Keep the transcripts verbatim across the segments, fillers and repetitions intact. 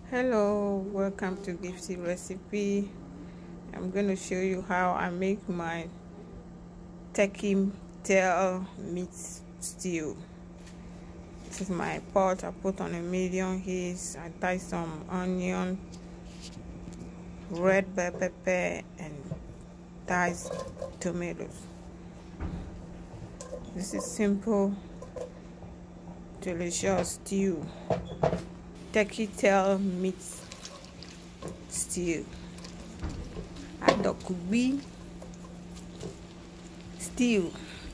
Hello, welcome to Gifty Recipe. I'm going to show you how I make my turkey tail meat stew. This is my pot. I put on a medium heat. I tie some onion, red bell pepper, and diced tomatoes. This is simple, delicious stew. Turkey tail meat stew. Adokubi stew.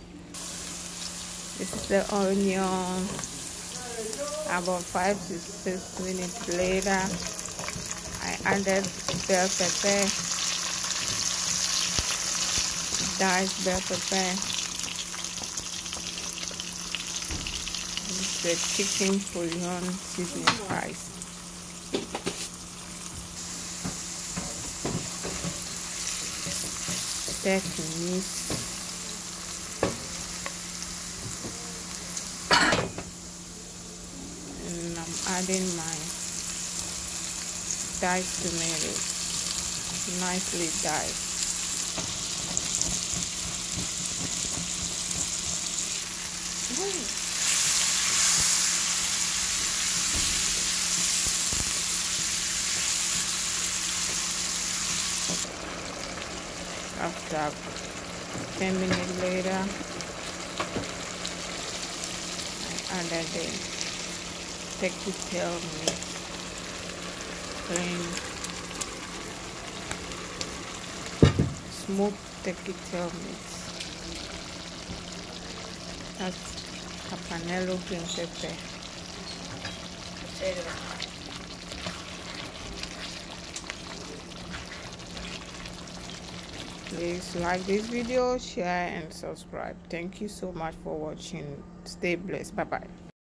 This is the onion. About five to six minutes later, I added bell pepper, diced bell pepper. This is the chicken bouillon seasoning spice. Stir to mix. And I'm adding my diced tomatoes, nicely diced. After ten minutes later, I added the turkey tail meat, plain smoked turkey tail meat. That's habanero green pepper. Please like this video, share and subscribe. Thank you so much for watching. Stay blessed. Bye bye.